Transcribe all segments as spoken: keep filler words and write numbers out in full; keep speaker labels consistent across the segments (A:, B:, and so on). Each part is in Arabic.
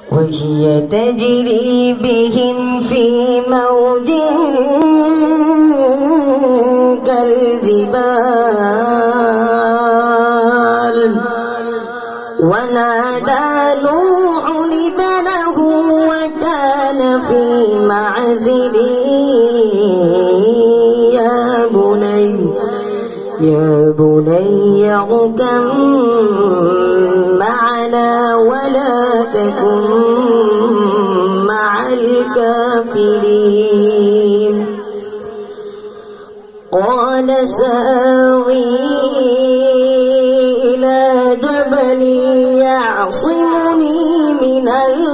A: وهي تجري بهم في موج كالجبال ونادى نوح ابنه وكان في معزل يا بني يا بني اركب معنا ولا تكن مع الكافرين قال سآوي إلى جبل يعصمني من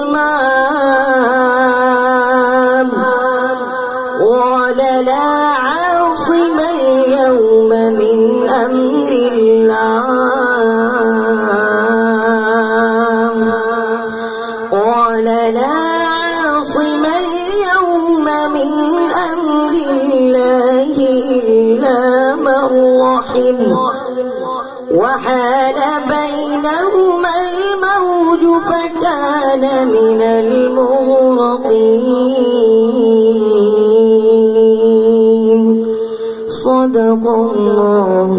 A: الماء قال لا عاصم اليوم من أمر الله قال لا عاصم اليوم من أمر الله إلا من رحم وحال بينهما الموج فكان من المغرقين صدق الله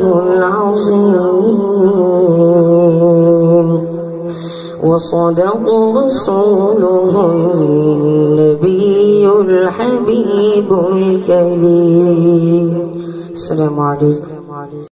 A: العظيم وصدق رسوله النبي الحبيب الكريم. السلام عليكم.